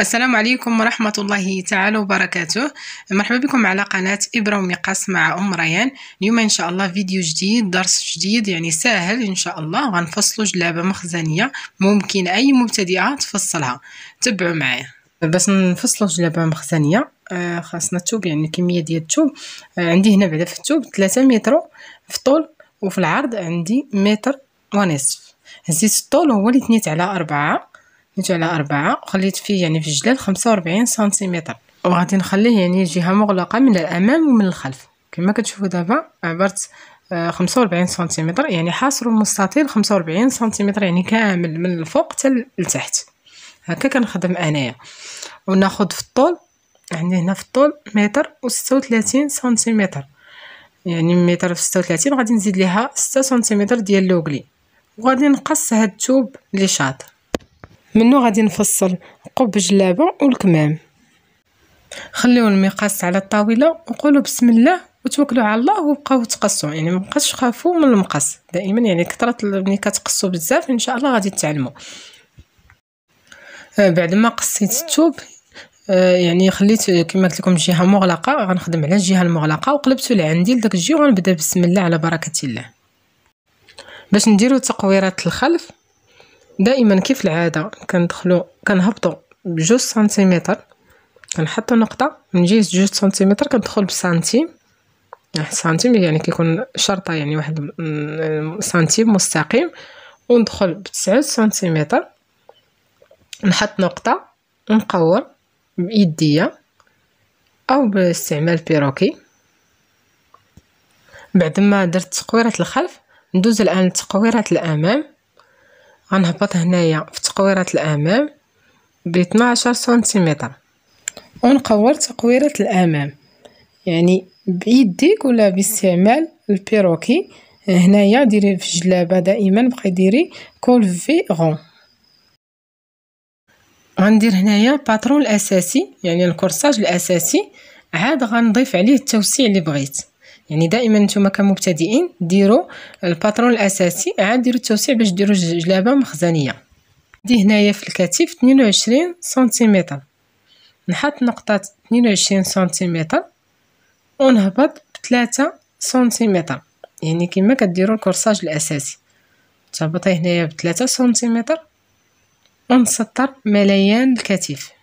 السلام عليكم ورحمة الله تعالى وبركاته. مرحبا بكم على قناة إبرة ومقاس مع أم ريان. اليوم إن شاء الله فيديو جديد، درس جديد يعني سهل إن شاء الله. غنفصلوا جلابة مخزنية ممكن أي مبتدئة تفصلها. تبعوا معايا. باش نفصلوا جلابة مخزنية خاصنا الثوب، يعني الكمية ديال الثوب. عندي هنا بعدا في الثوب 3 متر في الطول، وفي العرض عندي متر ونصف. هزيت الطول هو اللي تنيت على 4 وخليت فيه يعني في الجلال 45 سنتيمتر، وغادي نخليه يعني جهة مغلقة من الأمام ومن الخلف كما كتشوفوا دابا. عبرت 45 سنتيمتر، يعني حاصر المستطيل 45 سنتيمتر، يعني كامل من الفوق حتى لتحت. هكا كنخدم انايا. وناخذ في الطول، عندي هنا في الطول متر و36 سنتيمتر، يعني متر في 36 غادي نزيد ليها 6 سنتيمتر ديال لوغلي، وغادي نقص هاد الثوب لي شاطر منو. غادي نفصل قب جلابه والكمام. خليو المقاس على الطاوله وقولوا بسم الله وتوكلوا على الله وبقاو تقصوا، يعني مابقاش تخافوا من المقص دائما، يعني كثره ملي كتقصوا بزاف ان شاء الله غادي تتعلموا. بعد ما قصيت الثوب يعني خليت كما قلت لكم جهه مغلقه، غنخدم على الجهه المغلقه وقلبته لعندي لداك الجهه، وغنبدا بسم الله على بركه الله. باش نديروا تقويرات الخلف دائما كيف العاده كنهبطوا ب2 سنتيمتر، كنحطوا نقطه من جهه 2 سنتيمتر، كندخل بسنتيم، سنتيم يعني كيكون شرطه، يعني واحد سنتيم مستقيم، وندخل ب9 سنتيمتر، نحط نقطه ونقور بيديا او باستعمال بيروكي. بعد ما درت تقويرات الخلف ندوز الان لتقويرات الامام. غنهبط هنايا في تقويرات الامام ب 12 سنتيمتر، ونقور تقويرة الامام يعني بيديك ولا باستعمال البيروكي. هنايا ديري في الجلابه دائما بقاي ديري كول في غون. غندير هنايا الباترون الاساسي، يعني الكورساج الاساسي، عاد غنضيف عليه التوسيع اللي بغيت. يعني دائما نتوما كمبتدئين ديروا الباترون الاساسي، عاد ديروا التوسيع باش ديروا جلابه مخزنيه. عندي هنايا في الكتف 22 سنتيمتر، نحط نقطه 22 سنتيمتر ونهبط ب3 سنتيمتر، يعني كما كديروا الكورساج الاساسي. تهبطي هنايا ب3 سنتيمتر ونسطر مليان الكتف.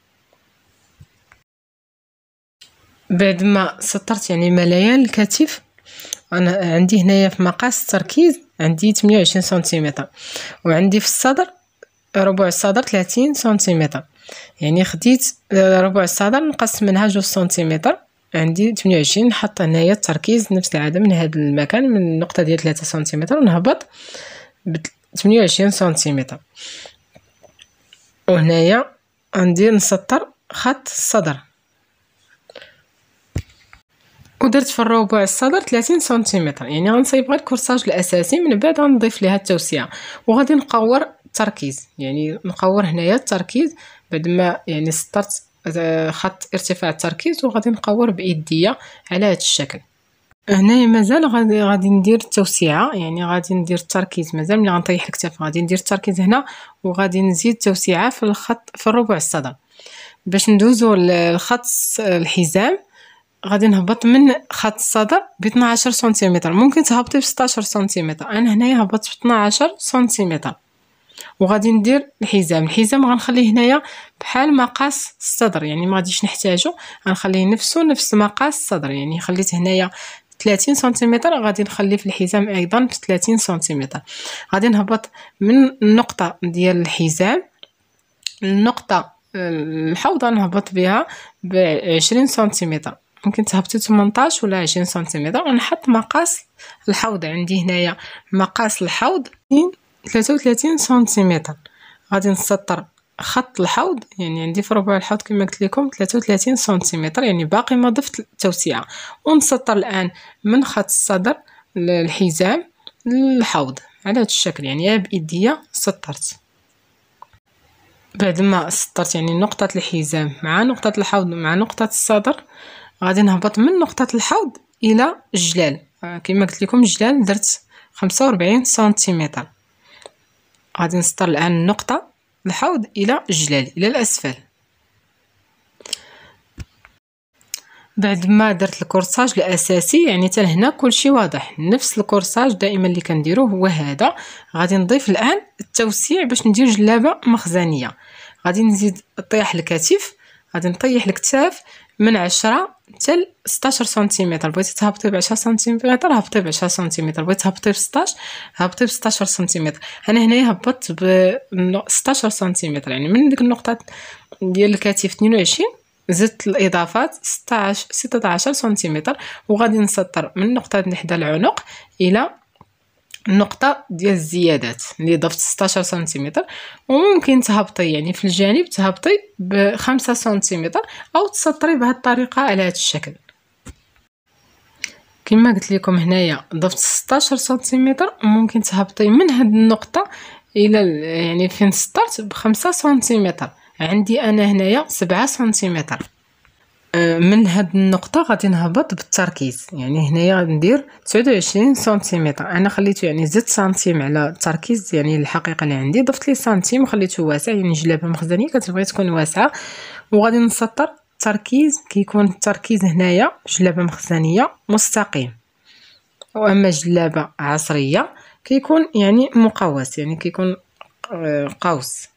بعد ما سطرت يعني مليان الكتف، انا عندي هنايا في مقاس التركيز عندي 28 سنتيمتر، وعندي في الصدر ربع الصدر 30 سنتيمتر، يعني خديت ربع الصدر نقص منها 2 سنتيمتر، عندي 28. نحط هنايا التركيز نفس العاده من هذا المكان، من النقطه ديال 3 سنتيمتر، ونهبط ب 28 سنتيمتر. وهنايا غندير نسطر خط الصدر، ودرت في الربع الصدر 30 سنتيمتر، يعني غنصايب غير الكورساج الاساسي، من بعد غنضيف ليها التوسيع. وغادي نقور التركيز، يعني نقور هنايا التركيز بعد ما يعني سطرت خط ارتفاع التركيز، وغادي نقور بايديا على هذا الشكل. هنايا مازال غادي ندير التوسيعه، يعني غادي ندير التركيز مازال ملي غنطيح الكتاف، غادي ندير التركيز هنا، وغادي نزيد توسيعه في الخط في الربع الصدر. باش ندوزو لخط الحزام غادي نهبط من خط الصدر ب 12 سنتيمتر، ممكن تهبطي ب 16 سنتيمتر، انا هنايا هبطت ب 12 سنتيمتر. وغادي ندير الحزام غنخليه هنايا بحال مقاس الصدر، يعني ما غاديش نحتاجو، غنخليه نفس مقاس الصدر، يعني خليت هنايا 30 سنتيمتر، غادي نخلي في الحزام ايضا في 30 سنتيمتر. غادي نهبط من النقطه ديال الحزام النقطه الحوض، نهبط بها ب 20 سنتيمتر، ممكن تهبطي 18 ولا 20 سنتيمتر. ونحط مقاس الحوض، عندي هنايا مقاس الحوض 33 سنتيمتر. غادي نسطر خط الحوض، يعني عندي في ربع الحوض كما قلت لكم 33 سنتيمتر، يعني باقي ما ضفت التوسيعه. ونسطر الان من خط الصدر الحزام للحوض على هذا الشكل، يعني بايديا سطرت. بعد ما سطرت يعني نقطه الحزام مع نقطه الحوض مع نقطه الصدر، غادي نهبط من نقطه الحوض الى الجلال. كما قلت لكم الجلال درت 45 سنتيمتر، غادي نسطر الان نقطه الحوض الى الجلال الى الاسفل. بعد ما درت الكورساج الاساسي يعني حتى لهنا كلشي واضح. نفس الكورساج دائما اللي كنديروه هو هذا. غادي نضيف الان التوسيع باش ندير جلابه مخزنيه. غادي نزيد طيح الكتف، غادي نطيح الكتاف من 10 حتى 16 سنتيمتر. بغيتي تهبطي ب 10 سنتيمتر هبطي ب 10 سنتيمتر، بغيتي تهبطي ب 16 هبطي ب 16 سنتيمتر. انا هنايا هبطت ب 16 سنتيمتر، يعني من ديك النقطه ديال الكتف 22 زدت الاضافات 16 سنتيمتر، وغادي نسطر من النقطه اللي حدا العنق الى النقطه ديال الزيادات اللي ضفت 16 سنتيمتر. وممكن تهبطي يعني في الجانب تهبطي ب 5 سنتيمتر او تسطري بهذه الطريقه على هذا الشكل. كما قلت لكم هنايا ضفت 16 سنتيمتر، وممكن تهبطي من هذه النقطه الى يعني فين سطرت ب 5 سنتيمتر. عندي انا هنايا 7 سنتيمتر. من هاد النقطه غادي نهبط بالتركيز، يعني هنايا ندير 29 سنتيمتر. انا خليته يعني زدت سنتيم على التركيز، يعني الحقيقه اللي عندي ضفت لي سنتيم وخليته واسع، يعني جلابه مخزنيه كتبغي تكون واسعه. وغادي نسطر التركيز، كيكون التركيز هنايا جلابه مخزنيه مستقيم، واما جلابه عصريه كيكون يعني مقوس، يعني كيكون قوس.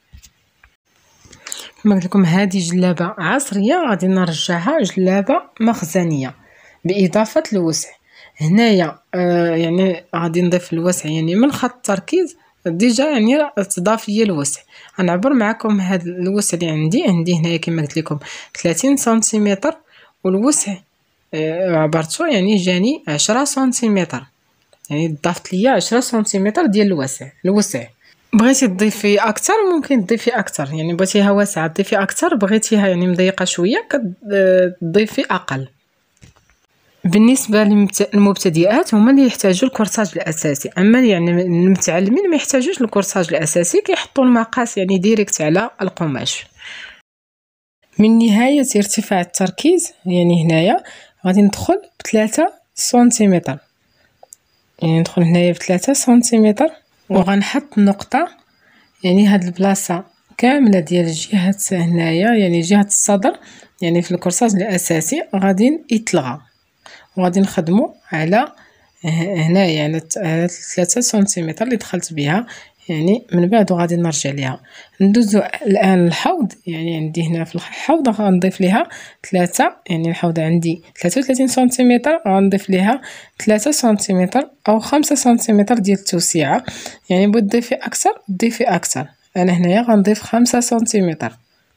كما قلت لكم هذه جلابه عصريه غادي نرجعها جلابه مخزنيه باضافه الوسع. هنايا يعني غادي نضيف الوسع يعني من خط التركيز ديجا، يعني تضاف لي الوسع. غنعبر معكم هذا الوسع اللي عندي هنايا كما قلت لكم 30 سنتيمتر، والوسع عبرته يعني جاني 10 سنتيمتر، يعني ضافت لي 10 سنتيمتر ديال الوسع. بغيتي تضيفي اكثر ممكن تضيفي اكثر، يعني بغيتيها واسعه تضيفي اكثر، بغيتيها يعني مضيقه شويه كتضيفي اقل. بالنسبه للمبتدئات هما اللي يحتاجوا الكورساج الاساسي، اما يعني المتعلمين ما يحتاجوش الكورساج الاساسي، كيحطوا المقاس يعني ديريكت على القماش. من نهايه ارتفاع التركيز يعني هنايا غادي ندخل ب3 سنتيمتر، يعني ندخل هنايا ب3 سنتيمتر وغنحط نقطه، يعني هاد البلاصه كامله ديال الجهه هنايا يعني جهه الصدر، يعني في الكورساج الاساسي غادي يتلغى، وغادي نخدموا على هنايا على 3 سنتيمتر اللي دخلت بها يعني من بعد، وغادي نرجع ليها. ندوزو الان الحوض، يعني عندي هنا في الحوض غنضيف ليها 3، يعني الحوض عندي 33 سنتيمتر، غنضيف ليها 3 سنتيمتر او 5 سنتيمتر ديال التوسيعه. يعني بغيت تضيفي اكثر ضيفي اكثر، انا هنايا غنضيف 5 سنتيمتر.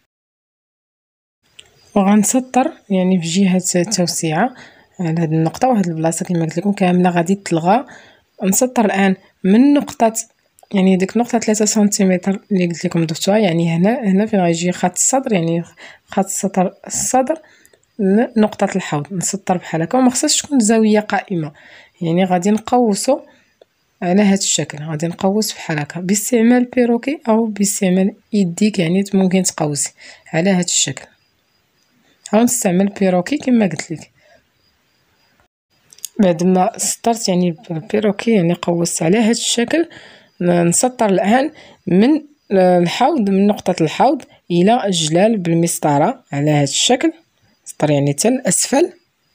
وغنسطر يعني في جهه التوسيعه على هذه النقطه، وهاد البلاصه كما قلت لكم كامله غادي تلغى. نسطر الان من نقطه يعني ديك نقطه 3 سنتيمتر اللي قلت لكم ضفتوها، يعني هنا فين غيجي خط الصدر، يعني خط الصدر نقطه الحوض نسطر بحال هكا، وما خصهاش تكون زاويه قائمه، يعني غادي نقوسو على هذا الشكل. غادي نقوس بحال هكا باستعمال بيروكي او باستعمال يديك، يعني ممكن تقوسي على هذا الشكل. غنستعمل بيروكي كما قلت لك. بعد ما سطرت يعني بالبيروكي يعني قوست على هذا الشكل، نسطر الان من الحوض، من نقطة الحوض الى الجلال بالمسطرة على هذا الشكل، سطر يعني حتى الاسفل.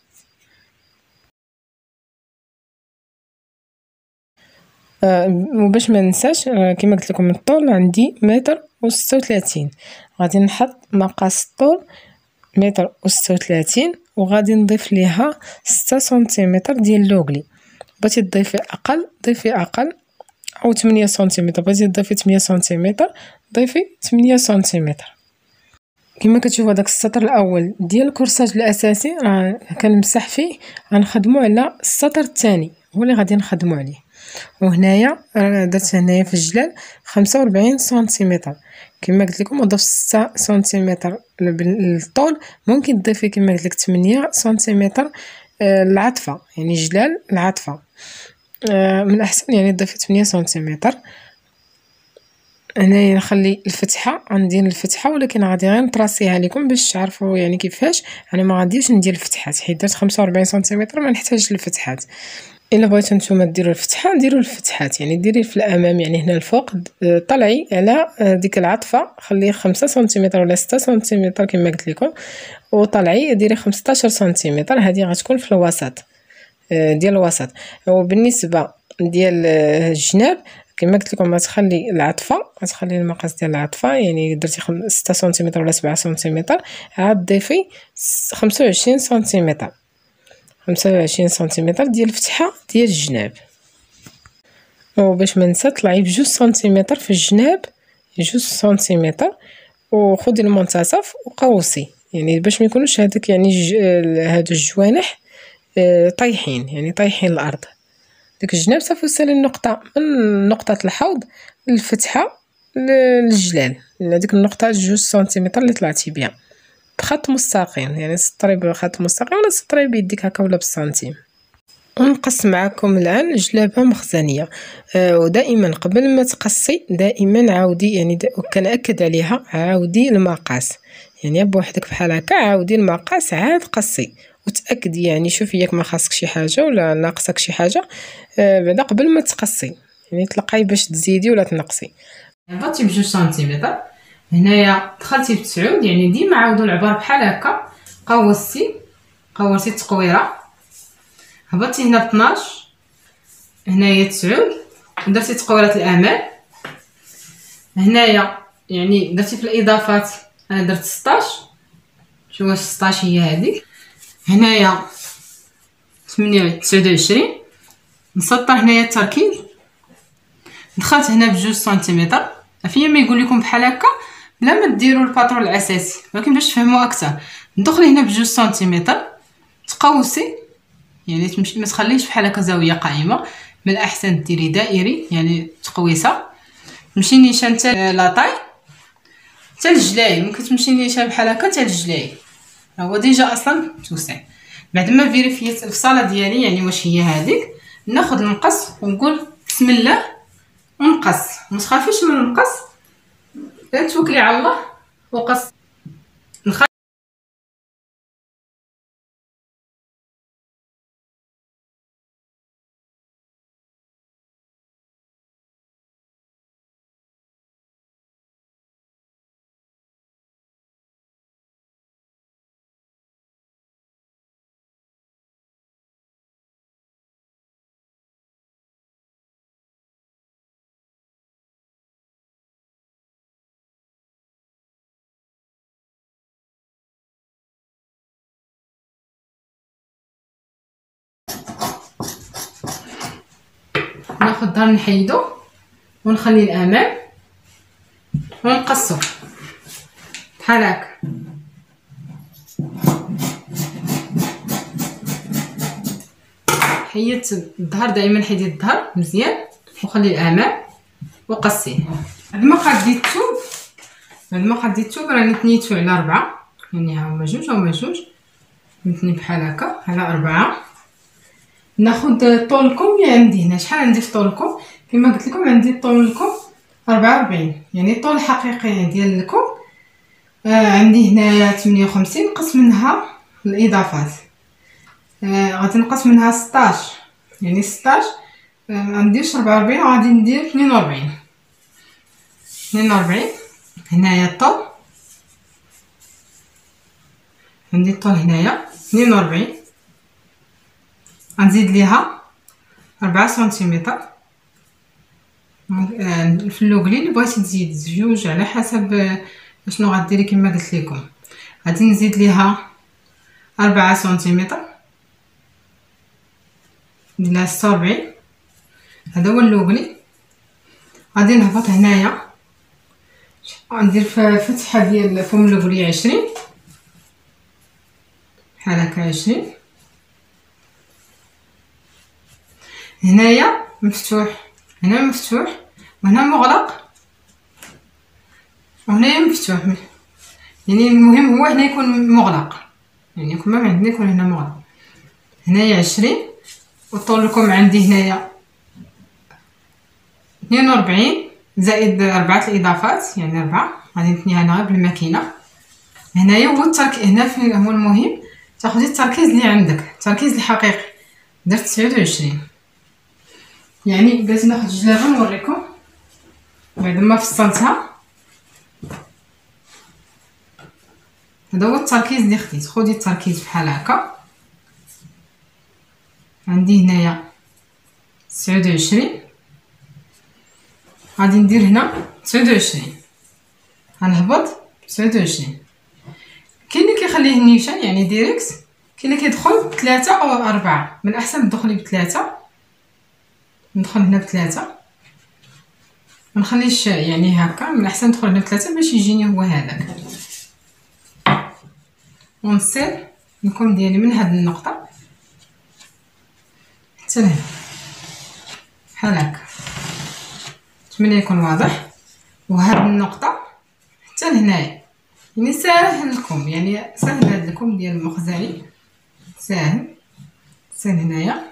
وباش ما ننساش كما قلت لكم الطول عندي 1.36 متر، غادي نحط مقاس الطول 1.36 متر، وغادي نضيف ليها 6 سنتيمتر ديال لوغلي. بغيتي تضيفي اقل ضيفي اقل، او 8 سنتيمتر، بغيتي تضيفي 8 سنتيمتر ضيفي 8 سنتيمتر. كما كتشوفوا داك السطر الاول ديال الكورساج الاساسي راه كنمسح فيه، غنخدموا على السطر الثاني هو اللي غادي نخدموا عليه. وهنايا درت هنايا في الجلال 45 سنتيمتر كما قلت لكم، وضفت 6 سنتيمتر للطول. ممكن تضيفي كما قلت لك 8 سنتيمتر العطفه، يعني جلال العطفه من الاحسن يعني تضيفي 8 سنتيمتر. هنايا نخلي الفتحه، غندير الفتحه ولكن غادي غير نطراسيها لكم باش تعرفوا يعني كيفاش. انا ما غاديش ندير الفتحات حيت درت 45 سنتيمتر ما نحتاجش الفتحات. الا بغيتو نتوما ديروا الفتحه ديروا الفتحات، يعني ديري في الامام، يعني هنا الفوق طلعي على ديك العطفه، خليه 5 سنتيمتر ولا 6 سنتيمتر كما قلت لكم، وطلعي ديري 15 سنتيمتر. هذه غتكون في الوسط ديال الوسط. وبالنسبه ديال الجناب كما قلت لكم غتخلي العطفه، غتخلي المقاس ديال العطفه، يعني درتي 6 سنتيمتر ولا 7 سنتيمتر، عاد ضيفي 25 سنتيمتر، 25 سنتيمتر ديال الفتحه ديال الجناب. وباش ما ننسى طلعي بجوج سنتيمتر في الجناب، جوج سنتيمتر، وخدي المنتصف وقوسي، يعني باش ما يكونوش هذاك يعني هادو الجوانح طايحين، يعني طايحين الارض. ديك الجناب صافي وصلي النقطه من نقطه الحوض للفتحه للجلال، هذيك النقطه جوج سنتيمتر اللي طلعتي بها بخط مستقيم، يعني سطري بخط مستقيم ولا سطري بيديك هكا ولا بالسنتيم. ونقص معكم الان جلابه مخزنيه. ودائما قبل ما تقصي دائما عاودي، يعني كنأكد عليها، عاودي المقاس، يعني بوحدك بحال هكا عاودي المقاس عاد قصي وتاكدي، يعني شوفي ياك ما خاصك شي حاجه ولا ناقصك شي حاجه بعدا قبل ما تقصي، يعني تلقاي باش تزيدي ولا تنقصي. هبطتي بجوج سنتيمتر، هنايا دخلتي بتسعود، يعني ديما عاودوا العبار بحال هكا، قورتي التقويره، هبطتي هنا ب 12، هنايا تسعود، درتي تقويره الامام، هنايا يعني درتي في الاضافات، انا درت 16، شوف واش 16 هي هذيك، هنايا 29، نسطر هنايا التركيز، دخلت هنا بجوج سنتيمتر، فيا ما يقول لكم بحال هكا بلا ما ديروا الباترون الاساسي، ولكن باش تفهموا اكثر ندخلي هنا بجوج سنتيمتر، تقوسي، يعني تمشي ما تخليش بحال هكا زاويه قائمه، من الاحسن ديري دائري يعني تقويسه، تمشي نيشان حتى لاطاي حتى الجلاي، ممكن تمشي نيشان بحال هكا حتى الجلاي، هو ديجا اصلا توسع. بعد ما فيريفيت الفصاله ديالي يعني واش هي هذيك، ناخذ المقص ونقول بسم الله ونقص، ما تخافيش من المقص، لا توكلي على الله وقص. ناخذ الظهر نحيدو ونخلي الامام ونقصو بحال هكا، حيدت الظهر، دائما حيدي الظهر مزيان وخلي الامام وقصيه. بعد ما قديت الثوب راني تنيتو على 4، يعني ها هما جوج هما جوج، نتني بحال هكا على 4. ناخذ طولكم اللي عندي هنا، شحال عندي في طولكم؟ كما قلت لكم عندي طولكم 44، يعني الطول الحقيقي ديالكم عندي هنايا 58، نقص منها الاضافات، غادي نقص منها 16، يعني 16 غنديرش 44 وغادي ندير 42. هنايا الطول عندي، الطول هنايا 42، غنزيد ليها 4 سنتيمتر، في اللوغلي اللي بغيتي تزيد جوج على حسب شنو غديري. كما قلت لكم غادي نزيد ليها 4 سنتيمتر، ندير 46، هذا هو اللوغلي. غادي نهبط هنايا غندير فتحه ديال فم اللوغلي 20 بحال هكا، 20 هنايا مفتوح، هنا مفتوح وهنا مغلق وهنايا مفتوح، يعني المهم هو هنا يكون مغلق، يعني كما عندنا يكون هنا مغلق. هنايا 20 وطولكم عندي هنايا 42 زائد 4 الاضافات، يعني 4 غادي نثنيها انا غير بالماكينه. هنايا هو هنا هو المهم تاخذي التركيز اللي عندك، التركيز الحقيقي. درت 29 يعني بغيت ناخد جلابه نوريكم بعد ما فصلتها. هذا هو التركيز اللي خديت. خدي التركيز بحال هكا. عندي هنايا 29 غادي ندير هنا 29 غنهبط 29. كاين اللي كيخليه نيشان يعني ديريكت، كاين اللي كيدخل ب3 او 4. من الاحسن تدخلي ب3. ندخل هنا ب3 ما نخليش يعني هكا، من الاحسن ندخل هنا ب3 باش يجيني هو هذاك. ونصير الكم ديالي من هاد النقطه حتى لهنا بحال هكا. نتمنى يكون واضح. وهاد النقطه حتى لهنايا يعني ساهل لكم، يعني ساهل هاد الكم ديال المخزعي ساهل هنايا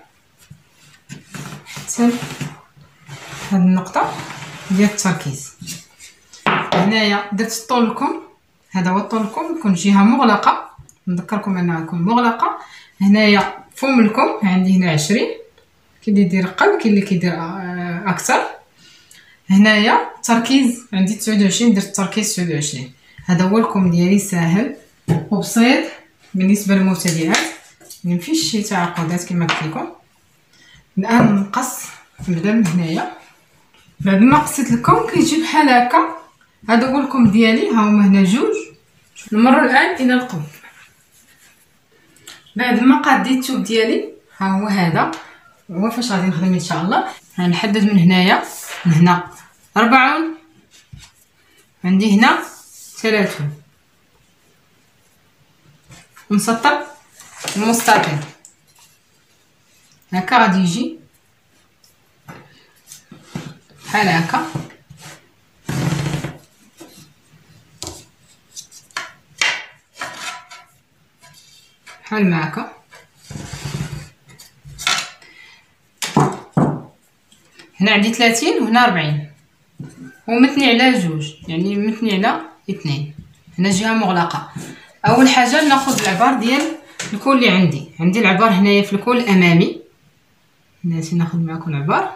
حتى هاد النقطه ديال التركيز. هنايا درت طول الكم، هذا هو طول الكم، يكون جهه مغلقه. نذكركم انها تكون مغلقه. هنايا فم الكم عندي هنا 20، كاين اللي يدير اقل كاين اللي كيدير اكثر. هنايا التركيز عندي 29، درت التركيز 29. هذا هو الكم ديالي ساهل وبسيط بالنسبه للمبتدئات، ما فيش شي تعقدات كما قلت لكم. الان نقص، نبدا من هنايا. بعد ما قصيت الكم كيجي بحال هكا. هذا هو الكم ديالي، ها هما هنا جوج. نمر الان الى القب. بعد ما قاديت الثوب ديالي ها هو هذا هو فاش غادي نخدم ان شاء الله. غنحدد من هنايا، من هنا 40، عندي هنا 30، ونسطر المستطيل هكا. غادي يجي بحال هكا. بحال ما هكا. هنا عندي 30 وهنا 40، ومتني على جوج يعني متني على 2. هنا جهه مغلقه. اول حاجه ناخذ العبار ديال الكول اللي عندي العبار هنايا في الكول الامامي. ناسي ناخذ معكم العبار.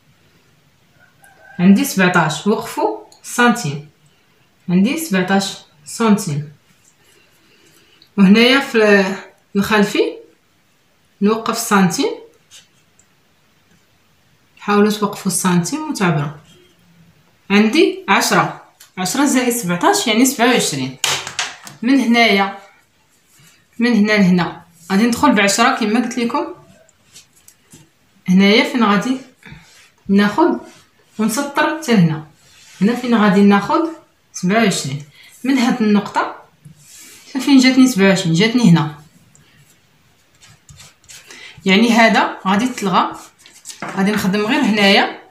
عندي 17، وقفوا سنتيم، عندي 17 سنتيم. وهنايا في الخلفي نوقف سنتيم. حاولوا توقفوا السنتيم وتعبروا. عندي 10 زائد 17 يعني 27. من هنايا من هنا لهنا غادي ندخل ب10 كما قلت لكم. هنايا فين غادي ناخذ ونسطر حتى هنا. هنا فين غادي ناخذ 27. من هاد النقطه فين جاتني 27 جاتني هنا، يعني هذا غادي تلغى. غادي نخدم غير هنايا.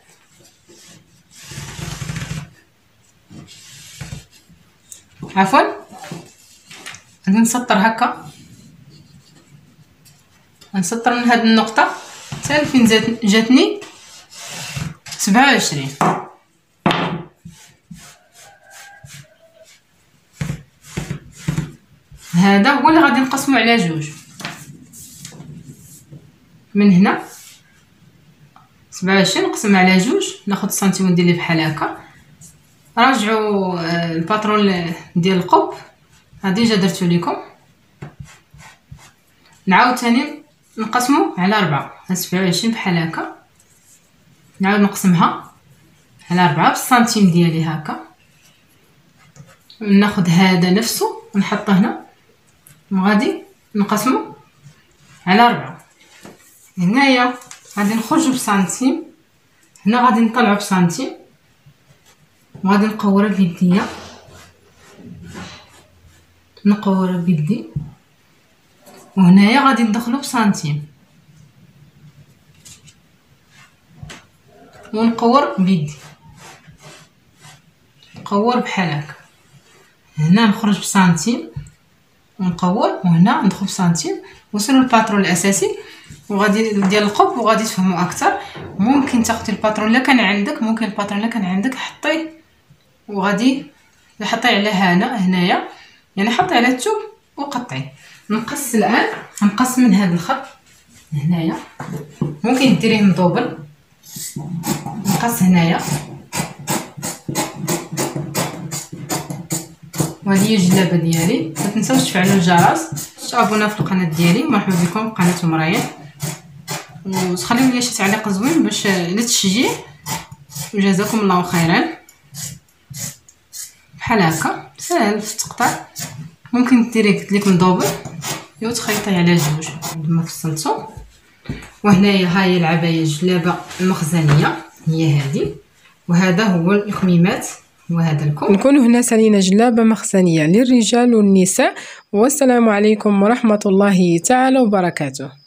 عفوا غادي نسطر هكا. غنسطر من هاد النقطه حتى فين جاتني 27. هذا هو اللي غادي نقسمو على جوج. من هنا 27 نقسم على جوج، ناخذ السنتيم وندير ليه بحال هكا. راجعوا الباترون ديال القب ديجا درتو لكم. نعاود ثاني نقسمو على 4. 27 بحال هكا، نعاود نقسمها على 4 بالسنتيم ديالي هكا. ناخذ هذا نفسه ونحطه هنا وغادي نقسمو على 4. هنايا غادي نخرجوا بسنتيم، هنا غادي نطلعوا بسنتيم، وغادي نقورها بيديا. نقورها بيدي، وهنايا غادي ندخلوا بسنتيم ونقور بيدي. نقور بحال هكا. هنا نخرج بسنتيم ونقور، وهنا ندخل بسنتيم. وصلوا الباترون الاساسي وغادي ديال القب وغادي تفهموا اكثر. ممكن تاخذي الباترون الا كان عندك، ممكن الباترون الا كان عندك حطيه وغادي حطيه على هنايا يعني حطيه على الثوب وقطعيه. نقص الان، نقص من هذا الخط هنايا. ممكن ديريه مدوبل نقص هنايا. وهذه هي الجلابه ديالي. ما تنساوش تفعلوا الجرس، تابونا في القناه ديالي. مرحبا بكم قناه مريم، وخليو لي شي تعليق زوين باش للتشجيع. وجزاكم الله خيرا. بحال هكا ساهل في التقطيع. ممكن ديري قلت لكم دوبل وتخيطي على جوج كما فصلتو. وهنايا ها هي العبايه الجلابه المخزنيه هي هذه، وهذا هو الكميمات وهذا الكم. نكون هنا سالينا جلابه مخزنيه للرجال والنساء. والسلام عليكم ورحمه الله تعالى وبركاته.